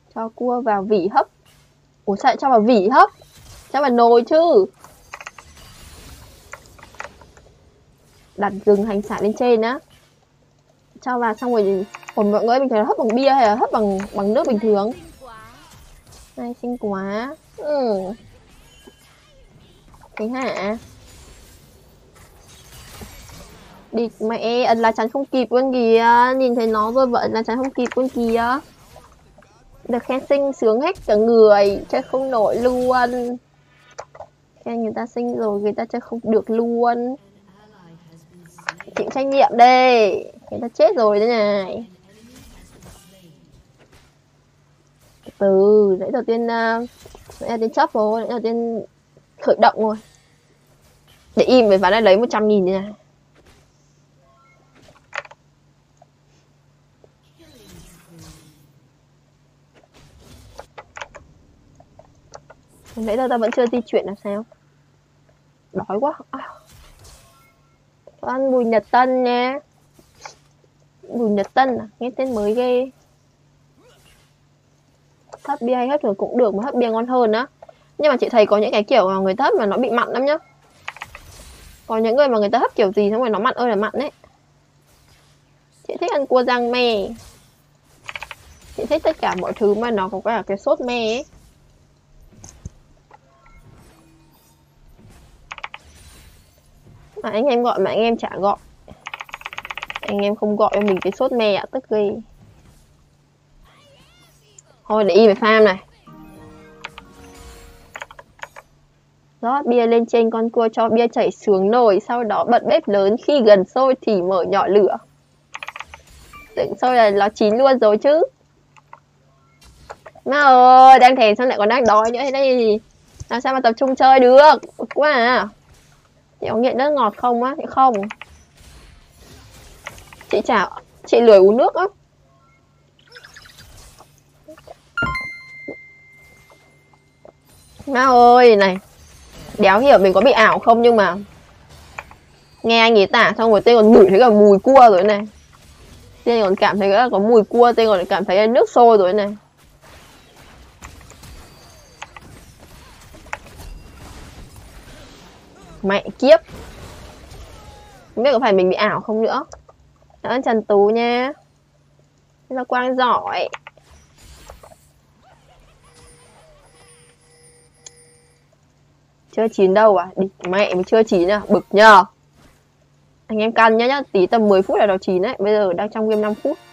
Cho cua vào vỉ hấp. Ủa sao lại cho vào vỉ hấp? Cho vào nồi chứ. Đặt gừng hành xả lên trên á. Cho vào xong rồi. Ủa mọi người bình thường là hấp bằng bia hay là hấp bằng nước bình thường? Này xinh quá. Thế hả? Đi mẹ ấn lá chắn không kịp luôn kìa. Nhìn thấy nó rồi vợ lá chắn không kịp luôn kìa. Được khen xinh sướng hết cả người. Chơi không nổi luôn. Khen người ta xinh rồi người ta chơi không được luôn. Chịu trách nhiệm đi. Người ta chết rồi đấy này. Từ nãy đầu tiên chấp rồi. Nãy đầu tiên khởi động rồi. Để im về ván này lấy 100.000 đi này. Nãy giờ ta vẫn chưa di chuyển là sao? Đói quá. Ăn Bùi Nhật Tân nha. Bùi Nhật Tân à? Nghe tên mới ghê. Hấp bia hay hấp thường cũng được mà hấp bia ngon hơn á. Nhưng mà chị thấy có những cái kiểu mà người ta hấp mà nó bị mặn lắm nhá. Có những người mà người ta hấp kiểu gì xong rồi nó mặn ơi là mặn đấy. Chị thích ăn cua rang me. Chị thích tất cả mọi thứ mà nó có cả cái sốt me ấy. Mà anh em gọi mà anh em chả gọi. Anh em không gọi cho mình cái sốt me ạ, tức ghê. Thôi để y về farm này. Rót bia lên trên con cua cho bia chảy xuống nồi. Sau đó bật bếp lớn, khi gần sôi thì mở nhỏ lửa. Tưởng sôi là nó chín luôn rồi chứ. Má ơi, đang thèm sao lại còn đang đói nữa thế đây. Làm sao mà tập trung chơi được. Quá à. Chị có nghiện nước ngọt không á? Không. Chị lười uống nước á. Má ơi này. Đéo hiểu mình có bị ảo không nhưng mà nghe anh ấy tả xong rồi tên còn ngửi thấy cả mùi cua rồi này. Tên còn cảm thấy là có mùi cua, tên còn cảm thấy nước sôi rồi này. Mẹ kiếp. Không biết có phải mình bị ảo không nữa. Cảm ơn Trần Tú nha. Là Quang giỏi. Chưa chín đâu à? Đi mẹ mới chưa chín à? Bực nhờ. Anh em căn nhá, tí tầm 10 phút là nó chín đấy. Bây giờ đang trong game 5 phút.